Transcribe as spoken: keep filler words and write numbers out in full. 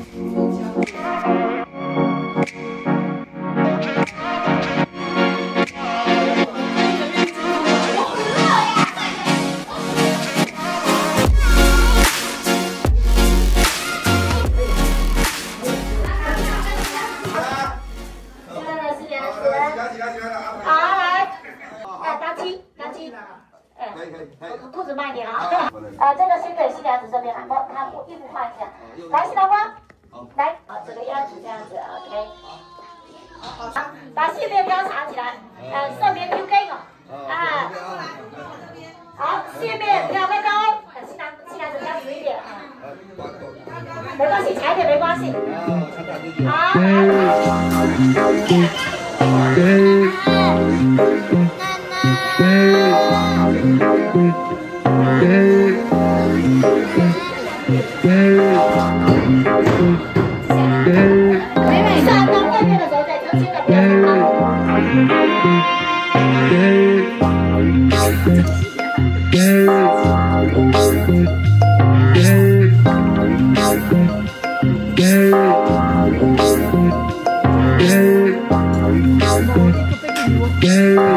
裤子慢一点啊！啊，这个先给新娘子这边来，帮她衣服换一下。来，新郎官，来，啊，这个样子这样子 ，OK。好，把线面标藏起来，呃，色棉 Q K 哦，啊，好，线面要高高，新郎新娘子要直一点啊，没关系，踩一点没关系。好，妹妹上到外面的时候再轻轻的标好。